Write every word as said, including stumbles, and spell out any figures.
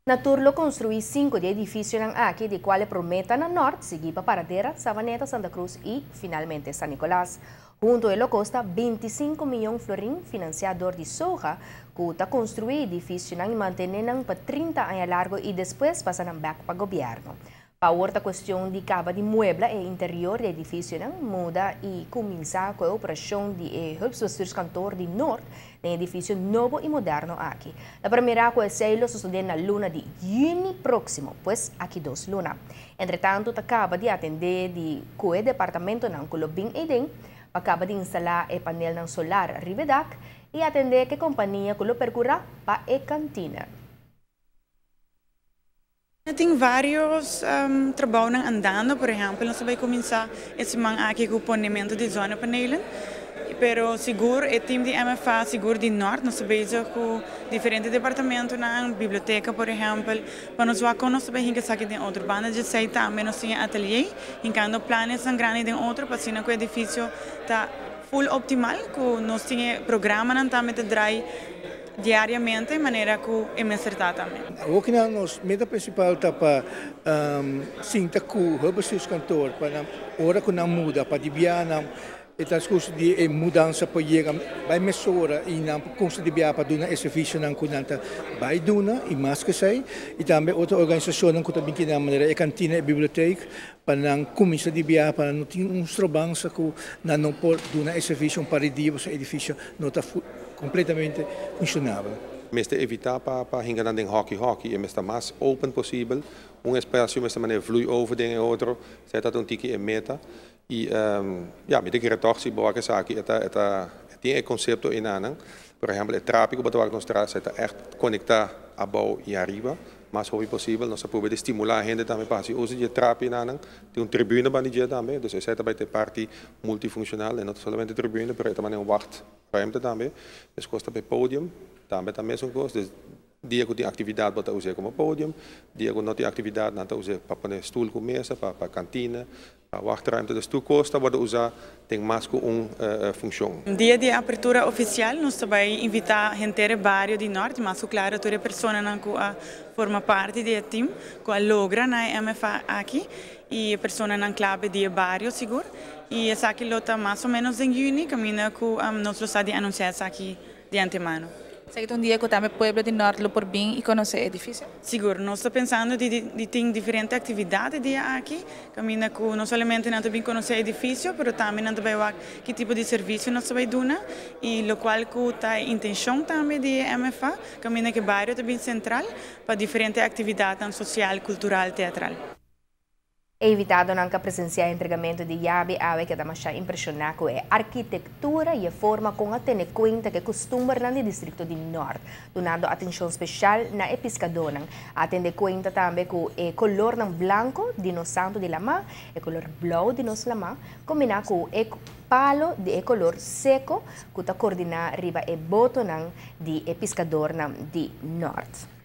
Naturlo construí cinco de edifícios ng Aki, de quale prometa na norte, Sigipa Paradera, Savaneta, Santa Cruz e, finalmente, San Nicolás. Junto ele costa veinticinco milhões florim, financiador de Soja, que está construir edifício e manter ng pa trinta anos largo e depois passa ng back para governo. Para outra questão de cava de muebla e interior do edifício não muda e começa com a operação de Hubsbesturs Cantor de Norte, um edifício novo e moderno aqui. A primeira com o selo sucede na luna de junho próximo, pois aqui dois luna. Entretanto, acaba de atender de com o departamento ng Kulobing Eden, acaba de instalar o painel ng solar Rivedac e atender que a companhia que lo percura para a cantina. Tem vários um, trabalhos andando, por exemplo, nós vamos começar esse man aqui com o ponimento de zona panelen, pero seguro o time de M F A seguro de norte, nós bezig com diferentes departamentos na biblioteca, por exemplo, para nós vamos nós vamos que sair de outro banda de sair também nós temos ateliê, enquanto planos são grandes de outro, para que o edifício está full optimal, que nós temos programa também de drive diariamente, de maneira que é acertada também. O que nós meta principal está para sinta que o Hubsbesturs Cantor para hora que não muda para dibiar e transcurso de mudança para chegar vai mesura e não consta de biar para duna esse serviço não kunanta vai duna e mais que sei e também outra organização não que também que na maneira é cantina e biblioteca para não começar de biar para não ter um trabalho que não pode duna esse serviço para dia o edifício não está completamente funcionável. Meeste evitar para para hinga dan ding hockey hockey e meeste mais open possível um espaço meeste maneira flui over dingen outro zet dat een tiki in meta e um, ja met de retorsie boa saki eta eta tem concepto in aanang por exemplo o tráfego para o nossa zeta echt conectar a bau e arriba mais hobby possível nós probeer de estimular a gente também para se usa de tráfego in aanang tem um tribune para dia também dus zeta bij de party multifuncional en not somente tribune pero também um wacht ruimte também dus costa bij podium também também são coisas dia que tem atividade para usar como podium dia que não tem atividade não usar para pôr stoel com mesa para para cantina para wachtruimte dus tu costa para usar tem mais que um uh, função. Dia de abertura oficial nós também invitar gente do bairro de norte mas claro toda pessoa que forma parte do time que logra na M F A aqui e pessoa na clave de bairro seguro e essa aqui lota mais ou menos em junho caminha que um, nós está de anunciar aqui de antemano. Sei que um dia que também o povo de norte lo por bem e conhecer o edifício? Seguro, nós estamos pensando de, de, de ter diferentes atividades de aqui, caminha que não somente não também conhecer o edifício, mas também não também que tipo de serviço nós vamos dar e o qual que está a intenção também de M F A, caminha que o bairro também central para diferentes atividades social, cultural, teatral. É evitado não presenciar entregamento de llave ave que dá mais impressionar com a arquitetura e a forma com a ter conta que costuma no distrito de Norte, donando atenção especial na pescadora. Atende conta também com o color ng blanco de no santo de lama, o color blau de nos lama, combinado com o palo de color seco que está coordenar riba e boto ng de pescador de Norte.